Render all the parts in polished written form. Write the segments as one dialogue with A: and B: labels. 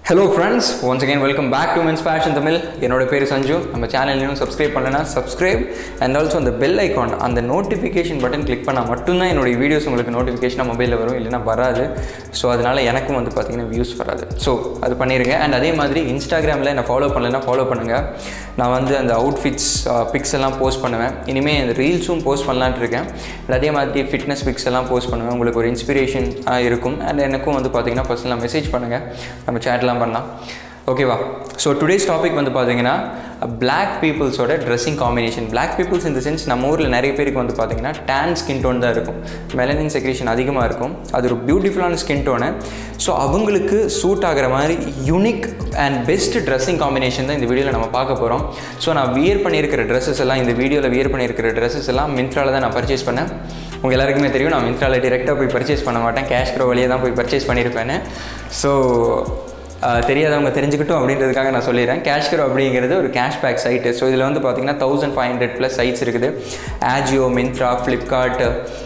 A: Hello friends, once again welcome back to Men's Fashion Tamil. என்னோட பேரு சஞ்சு. நம்ம channel இன்னும் subscribe பண்ணலனா subscribe and also அந்த bell icon அந்த notification button click பண்ணா மட்டும் தான் என்னோட வீடியோஸ் உங்களுக்கு நோட்டிஃபிகேஷனா மொபைல்ல வரும், இல்லனா வராது. சோ அதனால எனக்கும் வந்து பாத்தீங்கன்னா views வராது. சோ அது பண்ணிருங்க. and அதே மாதிரி Instagramல என்ன ஃபாலோ பண்ணலனா ஃபாலோ பண்ணுங்க. நான் வந்து அந்த அவுட்ஃபிட்ஸ் பிக்ஸ் எல்லாம் போஸ்ட் பண்ணுவேன். இனிமே அந்த ரீல்ஸும் போஸ்ட் பண்ணலாம்னு இருக்கேன். அதே மாதிரி ஃபிட்னஸ் பிக்ஸ் எல்லாம் போஸ்ட் பண்ணுவேன். உங்களுக்கு ஒரு இன்ஸ்பிரேஷன் இருக்கும். and எனக்கும் வந்து பாத்தீங்கன்னா பர்சனலா மெசேஜ் பண்ணுங்க. நம்ம chatலாம் பண்ணலாம். ஓகேவா? ஸோ டுடேஸ் டாபிக் வந்து பார்த்தீங்கன்னா பிளாக் பீப்புள்ஸோட ட்ரெஸ்ஸிங் காம்பினேஷன். பிளாக் பீப்புள்ஸ் இந்த சென்ஸ் நம்ம ஊரில் நிறைய பேருக்கு வந்து பார்த்தீங்கன்னா டேன் ஸ்கின் டோன் தான் இருக்கும், மெலனின் செக்ரேஷன் அதிகமாக இருக்கும். அது ஒரு பியூட்டிஃபுல்லான ஸ்கின் டோனு. ஸோ அவங்களுக்கு சூட் ஆகிற மாதிரி unique and best dressing combination தான் இந்த வீடியோவில் நம்ம பார்க்க போகிறோம். ஸோ நான் வியர் பண்ணியிருக்கிற ட்ரெஸ்ஸஸ் எல்லாம் இந்த வீடியோவில் வியர் பண்ணியிருக்கிற ட்ரெஸ்ஸஸ் எல்லாம் மிந்த்ராவில் தான் நான் பர்ச்சேஸ் பண்ணேன். உங்கள் எல்லாருக்குமே தெரியும், நான் மிந்த்ராவில் டிரெக்டாக போய் பர்ச்சேஸ் பண்ண மாட்டேன், கேஷ் க்ரோ வழியாக தான் போய் பர்ச்சேஸ் பண்ணியிருப்பேன்னு. ஸோ தெரியாதவங்க தெரிஞ்சுக்கிட்டும் அப்படின்றதுக்காக நான் சொல்லிடுறேன். கேஷ் க்ரோ அப்படிங்கிறது ஒரு கேஷ்பேக் சைட்டு. ஸோ இதில் வந்து பார்த்திங்கன்னா 1500+ சைட்ஸ் இருக்குது. Ajio, Myntra, Flipkart,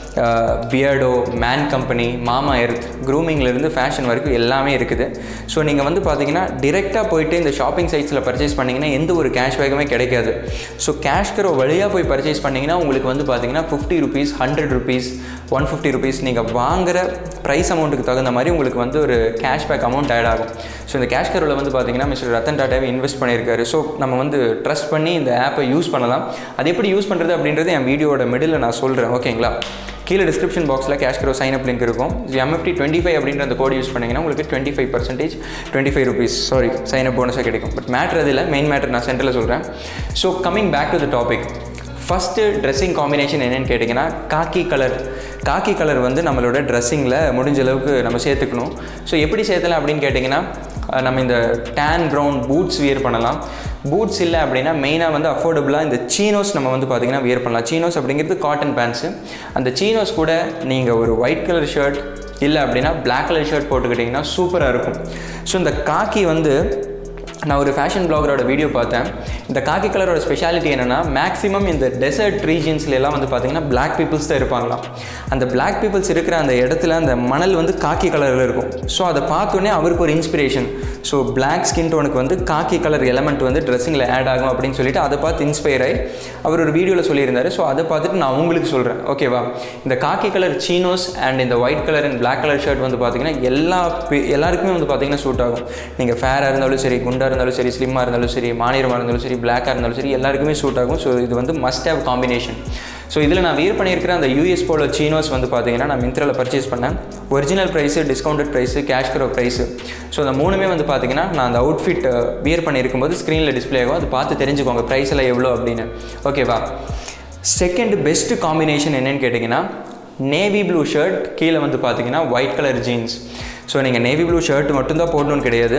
A: Beardo, Man Company, Mamaearth, க்ரூமிங்லேருந்து ஃபேஷன் வரைக்கும் எல்லாமே இருக்குது. ஸோ நீங்கள் வந்து பார்த்தீங்கன்னா டிரெக்டாக போய்ட்டு இந்த ஷாப்பிங் சைட்ஸில் பர்ச்சேஸ் பண்ணிங்கன்னா எந்த ஒரு கேஷ்பேக்குமே கிடைக்காது. ஸோ கேஷ் க்ரோ வழியாக போய் பர்ச்சேஸ் பண்ணிங்கன்னா உங்களுக்கு வந்து பார்த்தீங்கன்னா 50 rupees, 100 rupees, 150 rupees நீங்கள் வாங்குகிற ப்ரைஸ் அமௌண்ட்டுக்கு தகுந்த மாதிரி உங்களுக்கு வந்து ஒரு கேஷ்பேக் அமௌண்ட் ஆட் ஆகும். ஸோ இந்த கேஷ் க்ரோவில் வந்து பார்த்தீங்கன்னா மிஸ்டர் ரத்தன் டாட்டாவே இன்வெஸ்ட் பண்ணியிருக்காரு. ஸோ நம்ம வந்து ட்ரஸ்ட் பண்ணி இந்த ஆப்பை யூஸ் பண்ணலாம். அது எப்படி யூஸ் பண்ணுறது அப்படின்றது என் வீடியோட மிடில் நான் சொல்கிறேன். ஓகேங்களா? கீழே டிஸ்கிரிப்ஷன் பாக்ஸில் CashKaro sign up link இருக்கும். MFT25 அப்படின்ற அந்த கோட் யூஸ் பண்ணிங்கன்னா உங்களுக்கு 25%, 25 rupees சைன் அப் போனஸாக கிடைக்கும். பட் மேட்ரு அதில் மெயின் மேட்ரு நான் சென்டரில் சொல்கிறேன். So coming back to the topic, first dressing combination என்னென்னு கேட்டிங்கன்னா காக்கி கலர். காக்கி கலர் வந்து நம்மளோட ட்ரெஸ்ஸிங்கில் முடிஞ்ச அளவுக்கு நம்ம சேர்த்துக்கணும். ஸோ எப்படி சேர்த்தலாம் அப்படின்னு கேட்டிங்கன்னா, நம்ம இந்த டேன் ப்ரௌன் பூட்ஸ் வியர் பண்ணலாம். பூட்ஸ் இல்லை அப்படின்னா மெயினாக வந்து அஃபோர்டபுளாக இந்த சீனோஸ் நம்ம வந்து பார்த்திங்கன்னா வியர் பண்ணலாம். சீனோஸ் அப்படிங்கிறது காட்டன் பேண்ட்ஸு. அந்த சீனோஸ் கூட நீங்கள் ஒரு ஒயிட் கலர் ஷர்ட் இல்லை அப்படின்னா பிளாக் கலர் ஷர்ட் போட்டுக்கிட்டிங்கன்னா சூப்பராக இருக்கும். ஸோ இந்த காக்கி வந்து நான் ஒரு ஃபேஷன் பிளாகரோட வீடியோ பார்த்தேன். இந்த காக்கி கலரோட ஸ்பெஷாலிட்டி என்னென்னா, மேக்ஸிமம் இந்த டெசர்ட் ரீஜன்ஸ்லாம் வந்து பார்த்திங்கன்னா பிளாக் பீப்புள்ஸ் தான் இருப்பாங்களாம். அந்த பிளாக் பீப்புள்ஸ் இருக்கிற அந்த இடத்துல அந்த மணல் வந்து காக்கி கலரில் இருக்கும். ஸோ அதை பார்த்தோன்னே அவருக்கு ஒரு இன்ஸ்பிரேஷன். ஸோ பிளாக் ஸ்கின் டோனுக்கு வந்து காக்கி கலர் எலமெண்ட் வந்து ட்ரெஸ்ஸிங்கில் ஆட் ஆகும் அப்படின்னு சொல்லிட்டு அதை பார்த்து இன்ஸ்பயர் ஆகி அவர் ஒரு வீடியோவில் சொல்லியிருந்தார். ஸோ அதை பார்த்துட்டு நான் உங்களுக்கு சொல்கிறேன். ஓகேவா? இந்த காக்கி கலர் சீனோஸ் அண்ட் இந்த white colour and black colour shirt வந்து பார்த்திங்கன்னா எல்லாருக்குமே வந்து பார்த்திங்கன்னா சூட் ஆகும். நீங்கள் ஃபேராக இருந்தாலும் சரி, குண்டாக இருந்தாலும் சரி, ஸ்லிம்மாக இருந்தாலும் சரி, மாநிலமாக இருந்தாலும் சரி, பிளாக்காக இருந்தாலும் சரி, எல்லாருக்குமே சூட் ஆகும். ஸோ இது வந்து மஸ்ட் ஹேவ் காம்பினேஷன். ஸோ இதில் நான் வியர் பண்ணியிருக்கிற அந்த யூஎஸ் போல சீனோஸ் வந்து பார்த்தீங்கன்னா நான் மிந்த்ராவில் பர்ச்சேஸ் பண்ணேன். Original price, discounted price, CashKaro price. So அந்த மூணுமே வந்து பார்த்தீங்கன்னா நான் அந்த அவுட்ஃபிட் வியர் பண்ணியிருக்கும்போது ஸ்க்ரீனில் டிஸ்பிளே ஆகும். அது பார்த்து தெரிஞ்சுக்கோங்க ப்ரைஸ் எல்லாம் எவ்வளோ அப்படின்னு. ஓகேவா? செகண்ட் பெஸ்ட் காம்பினேஷன் என்னென்னு கேட்டிங்கன்னா, நேவி ப்ளூ ஷர்ட், கீழே வந்து பார்த்தீங்கன்னா ஒயிட் கலர் ஜீன்ஸ். ஸோ நீங்கள் நேவி ப்ளூ ஷர்ட் மட்டும்தான் போடணும்னு கிடையாது,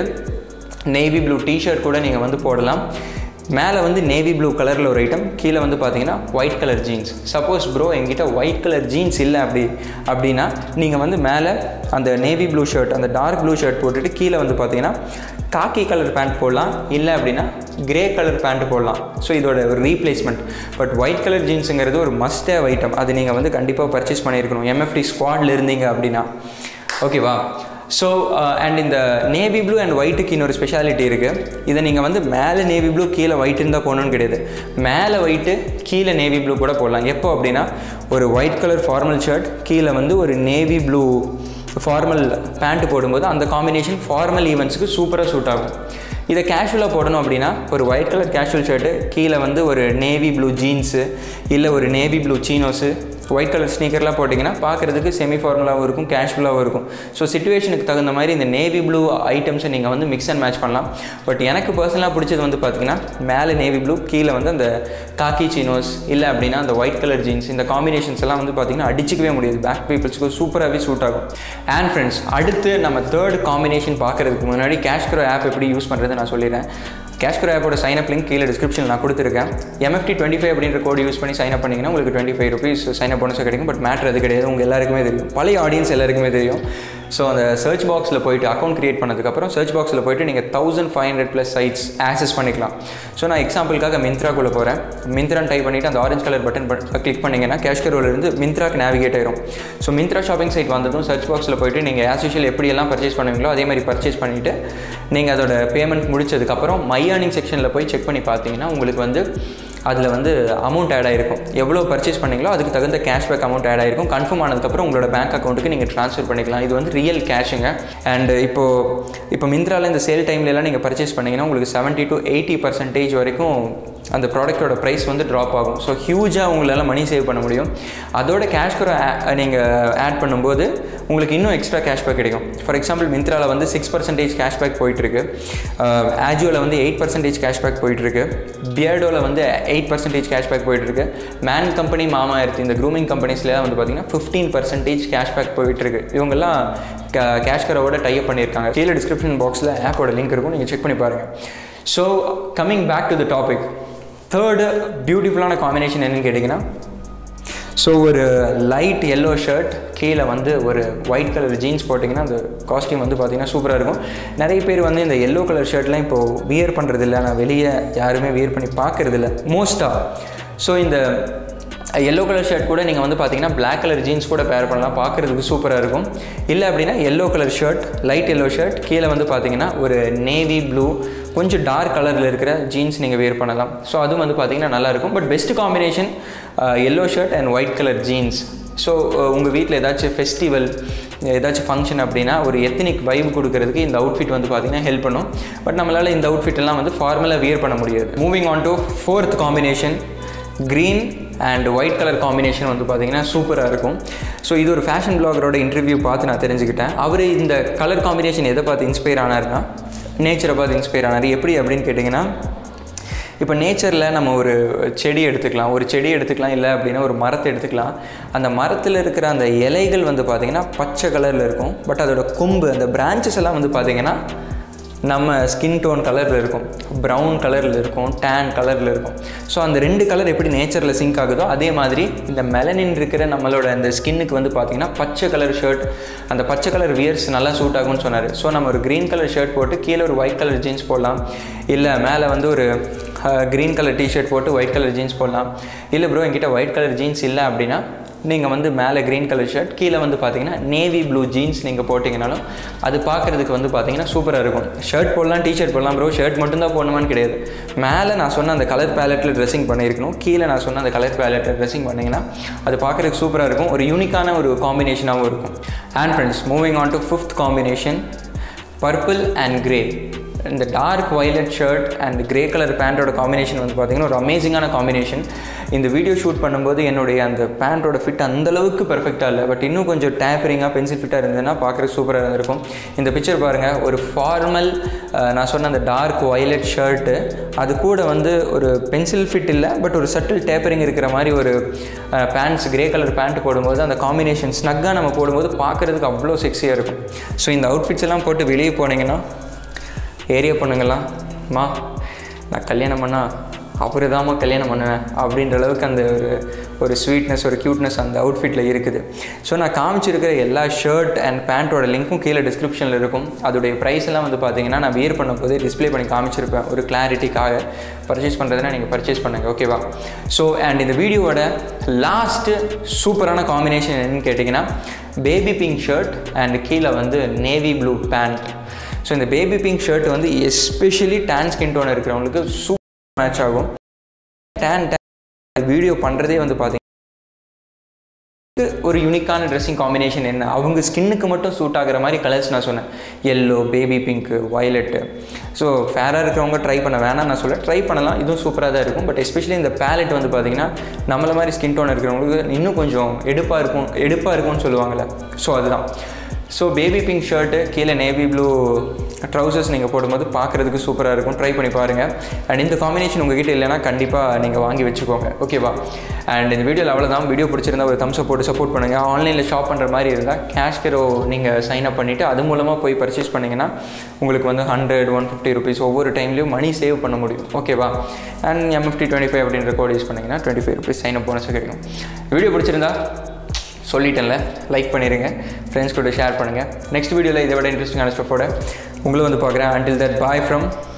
A: நேவி ப்ளூ டிஷர்ட் கூட நீங்கள் வந்து போடலாம். மேலே வந்து நேவி ப்ளூ கலரில் ஒரு ஐட்டம், கீழே வந்து பார்த்தீங்கன்னா white colour jeans. Suppose bro எங்கிட்ட ஒயிட் கலர் ஜீன்ஸ் இல்லை அப்படின்னா நீங்கள் வந்து மேலே அந்த நேவி ப்ளூ ஷர்ட், அந்த டார்க் ப்ளூ ஷர்ட் போட்டுட்டு கீழே வந்து பார்த்தீங்கன்னா காக்கி கலர் பேண்ட் போடலாம், இல்லை அப்படின்னா கிரே கலர் பேண்ட் போடலாம். ஸோ இதோட ஒரு ரீப்ளேஸ்மெண்ட். பட் ஒயிட் கலர் ஜீன்ஸுங்கிறது ஒரு மஸ்ட் ஹேவ் ஐட்டம். அது நீங்கள் வந்து கண்டிப்பாக பர்ச்சேஸ் பண்ணியிருக்கணும் MFT ஸ்குவாடில் இருந்தீங்க அப்படின்னா. ஓகேவா? ஸோ அண்ட் இந்த நேவி ப்ளூ அண்ட் ஒயிட்டுக்கு இன்னொரு ஸ்பெஷாலிட்டி இருக்குது. இதை நீங்கள் வந்து மேலே நேவி ப்ளூ கீழே ஒயிட் இருந்தால் போகணுன்னு கிடையாது, மேலே ஒயிட்டு கீழே நேவி ப்ளூ கூட போடலாம். எப்போ அப்படின்னா, ஒரு ஒயிட் கலர் ஃபார்மல் ஷர்ட் கீழே வந்து ஒரு நேவி ப்ளூ ஃபார்மல் பேண்ட் போடும்போது அந்த காம்பினேஷன் ஃபார்மல் ஈவெண்ட்ஸுக்கு சூப்பராக சூட் ஆகும். இதை கேஷுவலாக போடணும் அப்படின்னா ஒரு ஒயிட் கலர் கேஷுவல் ஷர்ட்டு கீழே வந்து ஒரு நேவி ப்ளூ ஜீன்ஸு இல்லை ஒரு navy blue chinos, white colour ஸ்னீக்கர்லாம் போட்டிங்கன்னா பார்க்குறதுக்கு செமி ஃபார்மலாகவும் இருக்கும், கேஷுவலாகவும் இருக்கும். ஸோ சிச்சுவேஷனுக்கு தகுந்த மாதிரி இந்த நேவி ப்ளூ ஐட்டம்ஸை நீங்கள் வந்து மிக்ஸ் அண்ட் மேட்ச் பண்ணலாம். பட் எனக்கு பர்சனலாக பிடிச்சது வந்து பார்த்திங்கன்னா மேலே நேவி ப்ளூ, கீழே வந்து அந்த காக்கி சீனோஸ், இல்லை அப்படின்னா அந்த ஒயிட் கலர் ஜீன்ஸ். இந்த காம்பினேஷன்ஸ் எல்லாம் வந்து பார்த்திங்கன்னா அடிச்சிக்கவே முடியாது, பேக் பீப்புள்ஸ்க்கு சூப்பராகவே சூட் ஆகும். அண்ட் ஃப்ரெண்ட்ஸ், அடுத்து நம்ம தேர்ட் காம்பினேஷன் பார்க்குறதுக்கு முன்னாடி கேஷ் க்ரோ ஆப் எப்படி யூஸ் பண்ணுறது நான் சொல்லிடுறேன். கேஷ் க்ரோ ஆப்போட சைன் அப் லிங்க் கீழே டிஸ்கிரிப்ஷனில் நான் கொடுத்துருக்கேன். MFT25 அப்படின்ற கோடு யூஸ் பண்ணி சைன் அப் பண்ணிங்கன்னா உங்களுக்கு 25 rupees சைன் அப் போனஸாக கிடைக்கும். பட் மேட்ரு அது கிடையாது, உங்கள் எல்லாருக்குமே தெரியும், பழைய ஆடியன்ஸ் எல்லாருக்குமே தெரியும். ஸோ அந்த சர்ச் பாக்ஸில் போய்ட்டு அக்கௌண்ட் க்ரியேட் பண்ணதுக்கப்புறம் சர்ச் பாக்ஸில் போய்ட்டு நீங்கள் 1500+ சைட்ஸ் ஆக்சஸ் பண்ணிக்கலாம். ஸோ நான் எக்ஸாம்பிளுக்காக மிந்த்ராக்குள்ளே போகிறேன். மிந்த்ரான்னு டைப் பண்ணிவிட்டு அந்த ஆரஞ்ச் கலர் பட்டன் கிளிக் பண்ணிங்கன்னா கேஷ்கரோலேருந்து மிந்த்ராக்கு நேவிகேட் ஆயிரும். ஸோ மிந்த்ரா ஷாப்பிங் சைட் வந்ததும் சர்ச் பாக்ஸில் போய்ட்டு நீங்கள் ஆஸ் யூஷுவல் எப்படியெல்லாம் பர்ச்சேஸ் பண்ணுவீங்களோ அதே மாதிரி பர்ச்சேஸ் பண்ணிவிட்டு நீங்கள் அதோட பேமெண்ட் முடிச்சதுக்கப்புறம் மை ஏர்னிங் செக்ஷனில் போய் செக் பண்ணி பார்த்தீங்கன்னா உங்களுக்கு வந்து அதில் வந்து அமௌண்ட் ஆட் ஆகிருக்கும். எவ்வளோ பர்ச்சேஸ் பண்ணிங்களோ அதுக்கு தகுந்த கேஷ்பேக் அமௌண்ட் ஆட் ஆகிருக்கும். கன்ஃபார்ம் ஆனதுக்கப்புறம் உங்களோட பேங்க் அக்கௌண்ட்டுக்கு நீங்கள் ட்ரான்ஸ்ஃபர் பண்ணிக்கலாம். இது வந்து ரியல் கேஷுங்க. அண்ட் இப்போ மிந்த்ராவில் இந்த சேல் டைம்லலாம் நீங்கள் பர்ச்சேஸ் பண்ணிங்கன்னா உங்களுக்கு 70 to 80% வரைக்கும் அந்த ப்ராடக்ட்டோட ப்ரைஸ் வந்து ட்ராப் ஆகும். ஸோ ஹியூஜாக உங்களால் மணி சேவ் பண்ண முடியும். அதோட கேஷ்கரை நீங்கள் ஆட் பண்ணும்போது உங்களுக்கு இன்னும் எக்ஸ்ட்ரா கேஷ்பேக் கிடைக்கும். ஃபார் எக்ஸாம்பிள் மிந்த்ராவில் வந்து 6% கேஷ்பேக் போயிட்டுருக்கு, ஆஜியோவில் வந்து 8% கேஷ்பேக் போயிட்டுருக்கு, பியர்டோவில் வந்து 8% கேஷ்பேக் போயிட்டுருக்கு, மேன் கம்பெனி மாமா எர்த் இந்த க்ரூமிங் கம்பெனிஸ்லாம் வந்து பார்த்திங்கன்னா 15% கேஷ்பேக் போயிட்டுருக்கு. இவங்கெல்லாம் கேஷ்கரோட டைப் பண்ணியிருக்காங்க. கீழே டிஸ்கிரிப்ஷன் பாக்ஸில் ஆப்போட லிங்க் இருக்கும், நீங்கள் செக் பண்ணி பாருங்கள். So coming back to the topic, third பியூட்டிஃபுல்லான காம்பினேஷன் என்னன்னு கேட்டிங்கன்னா, ஸோ ஒரு லைட் எல்லோ ஷர்ட் கீழே வந்து ஒரு ஒயிட் கலர் ஜீன்ஸ் போட்டிங்கன்னா அந்த காஸ்டியூம் வந்து பார்த்திங்கன்னா சூப்பராக இருக்கும். நிறைய பேர் வந்து இந்த எல்லோ கலர் ஷர்ட்லாம் இப்போது வியர் பண்ணுறதில்ல, நான் வெளியே யாருமே வியர் பண்ணி பார்க்குறதில்ல மோஸ்ட்டாக. ஸோ இந்த எல்லோ கலர் ஷர்ட் கூட நீங்கள் வந்து பார்த்தீங்கன்னா பிளாக் கலர் ஜீன்ஸ் கூட பேர் பண்ணலாம், பார்க்குறதுக்கு சூப்பராக இருக்கும். இல்லை அப்படின்னா yellow colour shirt, light yellow shirt கீழே வந்து பார்த்தீங்கன்னா ஒரு நேவி ப்ளூ கொஞ்சம் டார்க் கலரில் இருக்கிற ஜீன்ஸ் நீங்கள் வேர் பண்ணலாம். ஸோ அதுவும் வந்து பார்த்தீங்கன்னா நல்லாயிருக்கும். But best combination yellow shirt and white colour jeans. So உங்கள் வீட்டில் ஏதாச்சும் ஃபெஸ்டிவல் ஏதாச்சும் ஃபங்க்ஷன் அப்படின்னா ஒரு எத்தனிக் வைப் கொடுக்கறதுக்கு இந்த அவுட்ஃபிட் வந்து பார்த்திங்கன்னா ஹெல்ப் பண்ணும். பட் நம்மளால் இந்த அவுட்ஃபிட் எல்லாம் வந்து ஃபார்மலாக வியர் பண்ண முடியாது. Moving on to fourth combination, green and white colour combination வந்து பார்த்திங்கன்னா சூப்பராக இருக்கும். ஸோ இது ஒரு ஃபேஷன் பிளாகரோட இன்டர்வியூ பார்த்து நான் தெரிஞ்சுக்கிட்டேன். அவர் இந்த கலர் காம்பினேஷன் எதை பார்த்து இன்ஸ்பயர் ஆனார்னா நேச்சரை பார்த்து இன்ஸ்பயர் ஆனார். எப்படி அப்படின்னு கேட்டிங்கன்னா, இப்போ நேச்சரில் நம்ம ஒரு செடி எடுத்துக்கலாம், இல்லை அப்படின்னா ஒரு மரத்தை எடுத்துக்கலாம். அந்த மரத்தில் இருக்கிற அந்த இலைகள் வந்து பார்த்திங்கன்னா பச்சை கலரில் இருக்கும். பட் அதோட கொம்பு அந்த பிரான்ச்சஸ் எல்லாம் வந்து பார்த்திங்கன்னா நம்ம ஸ்கின் டோன் கலரில் இருக்கும், ப்ரௌன் கலரில் இருக்கும், டேன் கலரில் இருக்கும். ஸோ அந்த ரெண்டு கலர் எப்படி நேச்சரில் சிங்க் ஆகுதோ அதே மாதிரி இந்த மெலனின் இருக்கிற நம்மளோட அந்த ஸ்கின்னுக்கு வந்து பார்த்திங்கன்னா பச்சை கலர் ஷர்ட், அந்த பச்சை கலர் வியர்ஸ் நல்லா சூட் ஆகும்னு சொன்னார். ஸோ நம்ம ஒரு க்ரீன் கலர் ஷர்ட் போட்டு கீழே ஒரு ஒயிட் கலர் ஜீன்ஸ் போடலாம், இல்லை மேலே வந்து ஒரு க்ரீன் கலர் டிஷர்ட் போட்டு ஒயிட் கலர் ஜீன்ஸ் போடலாம். இல்லை ப்ரோ என்கிட்ட ஒயிட் கலர் ஜீன்ஸ் இல்லை அப்படின்னா நீங்கள் வந்து மேலே க்ரீன் கலர் ஷர்ட் கீழே வந்து பார்த்தீங்கன்னா நேவி ப்ளூ ஜீன்ஸ் நீங்கள் போட்டிங்கனாலும் அது பார்க்குறதுக்கு வந்து பார்த்தீங்கன்னா சூப்பராக இருக்கும். ஷர்ட் போடலாம், டிஷர்ட் போடலாம். ப்ரோ ஷர்ட் மட்டும்தான் போடணுமான்னு கிடையாது. மேலே நான் சொன்ன அந்த கலர் பேலட்டில் ட்ரெஸ்ஸிங் பண்ணியிருக்கணும், கீழே நான் சொன்ன அந்த கலர் பேலட்டில் ட்ரெஸ்ஸிங் பண்ணிங்கன்னா அது பார்க்குறதுக்கு சூப்பராக இருக்கும், ஒரு யூனிக்கான ஒரு காம்பினேஷனாகவும் இருக்கும். And friends, moving on to fifth combination, purple and grey. இந்த dark violet shirt and grey colour பேண்ட்டோட காம்பினேஷன் வந்து பார்த்திங்கன்னா ஒரு அமேசிங்கான காம்பினேஷன். இந்த வீடியோ ஷூட் பண்ணும்போது என்னுடைய அந்த பேண்ட்டோட ஃபிட் அந்தளவுக்கு பர்ஃபெக்டாக இல்லை, பட் இன்னும் கொஞ்சம் டேப்பரிங்காக பென்சில் ஃபிட்டாக இருந்ததுன்னா பார்க்குறது சூப்பராக இருந்திருக்கும். இந்த பிக்சர் பாருங்கள், ஒரு ஃபார்மல் நான் சொன்ன அந்த டார்க் வயலட் ஷர்ட்டு, அது கூட வந்து ஒரு பென்சில் ஃபிட் இல்லை பட் ஒரு சட்டில் டேப்பரிங் இருக்கிற மாதிரி ஒரு பேண்ட்ஸ், கிரே கலர் பேண்ட் போடும்போது அந்த காம்பினேஷன் ஸ்னக்காக நம்ம போடும்போது பார்க்குறதுக்கு அவ்வளோ செக்ஸியாக இருக்கும். ஸோ இந்த அவுட்ஃபிட்ஸ் எல்லாம் போட்டு வெளியே போனீங்கன்னா ஏரியா பொண்ணுங்கள்லாம், மா நான் கல்யாணம் பண்ணால் அப்புறம் தாம்மா கல்யாணம் பண்ணுவேன் அப்படின்ற அளவுக்கு அந்த ஒரு ஸ்வீட்னஸ், ஒரு க்யூட்னஸ் அந்த அவுட்ஃபிட்டில் இருக்குது. ஸோ நான் காமிச்சிருக்கிற எல்லா ஷர்ட் அண்ட் பேண்ட்டோட லிங்க்கும் கீழே டிஸ்கிரிப்ஷனில் இருக்கும். அதோடைய ப்ரைஸ் எல்லாம் வந்து பார்த்திங்கன்னா நான் வியர் பண்ணும்போது டிஸ்பிளே பண்ணி காமிச்சிருப்பேன் ஒரு கிளாரிட்டிக்காக. பர்ச்சேஸ் பண்ணுறதுனா நீங்கள் பர்ச்சேஸ் பண்ணுங்கள், ஓகேவா? ஸோ அண்ட் இந்த வீடியோவோட லாஸ்ட்டு சூப்பரான காம்பினேஷன் என்னன்னு கேட்டிங்கன்னா, பேபி பிங்க் ஷர்ட் அண்ட் கீழே வந்து நேவி ப்ளூ பேண்ட். ஸோ இந்த பேபி பிங்க் ஷர்ட் வந்து எஸ்பெஷலி டேன் ஸ்கின் டோன் இருக்கிறவங்களுக்கு சூப்பர் மேட்ச் ஆகும். டேன் வீடியோ பண்ணுறதே வந்து பார்த்தீங்கன்னா ஒரு யூனிக்கான ட்ரெஸ்ஸிங் காம்பினேஷன் என்ன, அவங்க ஸ்கின்னுக்கு மட்டும் சூட் ஆகிற மாதிரி கலர்ஸ் நான் சொன்னேன். Yellow, baby pink, violet. So ஃபேராக இருக்கிறவங்க ட்ரை பண்ண வேணாம் நான் சொல்ல, ட்ரை பண்ணலாம், இதுவும் சூப்பராக தான் இருக்கும். பட் எஸ்பெஷலி இந்த பேலட் வந்து பார்த்திங்கன்னா நம்மளை மாதிரி ஸ்கின் டோன் இருக்கிறவங்களுக்கு இன்னும் கொஞ்சம் எடுப்பாக இருக்கும்னு சொல்லுவாங்கள்ல. ஸோ அதுதான். ஸோ பேபி பிங்க் ஷர்ட்டு கீழே நேவி ப்ளூ ட்ரௌசர்ஸ் நீங்கள் போடும்போது பார்க்குறதுக்கு சூப்பராக இருக்கும். ட்ரை பண்ணி பாருங்கள். அண்ட் இந்த காம்பினேஷன் உங்ககிட்ட இல்லைனா கண்டிப்பாக நீங்கள் வாங்கி வச்சுக்கோங்க, ஓகேவா? அண்ட் இந்த வீடியோவில் அவ்வளோதான். வீடியோ பிடிச்சிருந்தா ஒரு தம்ஸ் அப் போட்டு சப்போர்ட் பண்ணுங்கள். ஆன்லைனில் ஷாப் பண்ணுற மாதிரி இருந்தால் கேஷ்கரோ நீங்கள் சைன் அப் பண்ணிவிட்டு அது மூலமாக போய் பர்ச்சேஸ் பண்ணிங்கன்னா உங்களுக்கு வந்து 100-150 ருபீஸ் ஒவ்வொரு டைம்லேயும் மணி சேவ் பண்ண முடியும், ஓகேவா? அண்ட் MFT25 அப்படின்ற கோட் யூஸ் பண்ணிங்கன்னா 25 ருபீஸ் சைன் அப் போனஸாக கிடைக்கும். வீடியோ பிடிச்சிருந்தா சொல்லிட்டேன்ல, லைக் பண்ணிடுங்க, ஃப்ரெண்ட்ஸ் கூட ஷேர் பண்ணுங்கள். நெக்ஸ்ட் வீடியோவில் இதை விட இன்ட்ரெஸ்டிங்கான ஸ்டஃபோட உங்களை வந்து பார்க்குறேன். until that, bye from